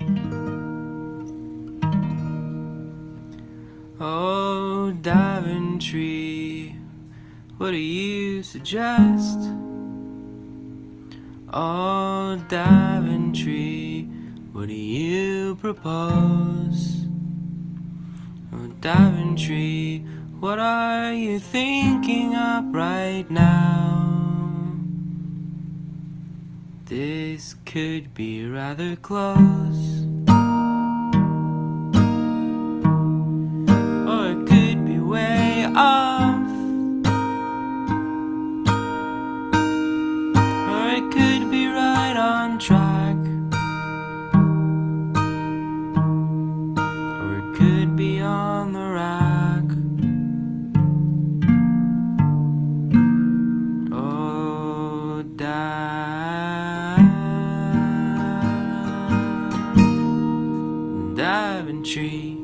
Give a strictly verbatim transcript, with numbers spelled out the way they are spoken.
Oh, Daventry, what do you suggest? Oh, Daventry, what do you propose? Oh, Daventry, what are you thinking up right now? This could be rather close, or it could be way off, or it could be right on track, or it could be on the rack. Oh, Daventry,